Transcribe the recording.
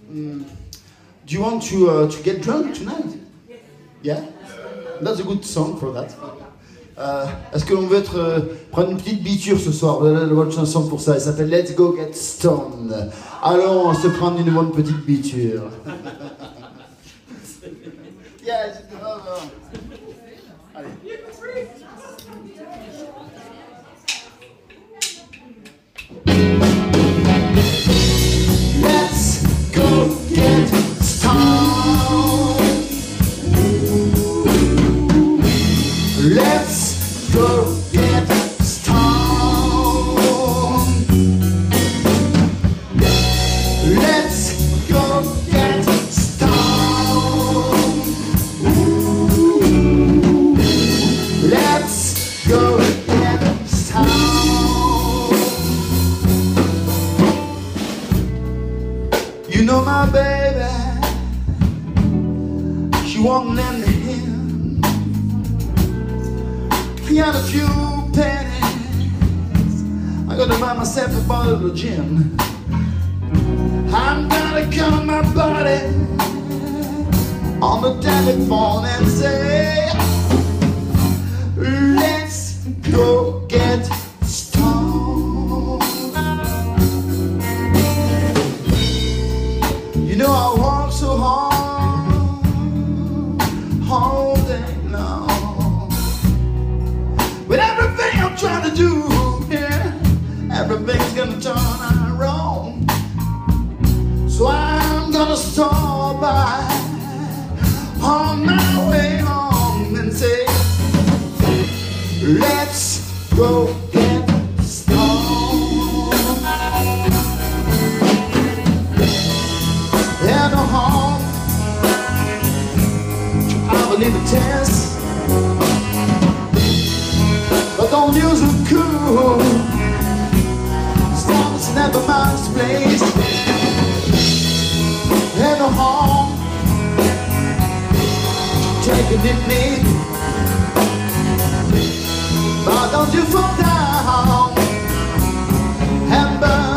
Do you want to get drunk tonight? Yeah? That's a good song for that. Est-ce qu'on veut prendre une petite biture ce soir? Voilà la bonne chanson pour ça. Elle s'appelle Let's Go Get Stoned. Allons se prendre une bonne petite biture. Yes. Allez. Let's go get stoned. Let's go get stoned. Let's go get stoned. Let's go get stoned. You know my baby, she won't lend a hand. He had a few pennies, I gotta buy myself a bottle of gin. I'm gonna count my body on the telephone and say, let's go get stoned. You know I work so hard all day long, with everything I'm trying to do, yeah, everything's gonna turn out wrong. So I'm gonna stop by on my way home and say, let's go get stoned. Head home, I believe the test, but don't use it cool. Stop, it's never my place. Head home, take a deep knee, but don't you fall down and burn.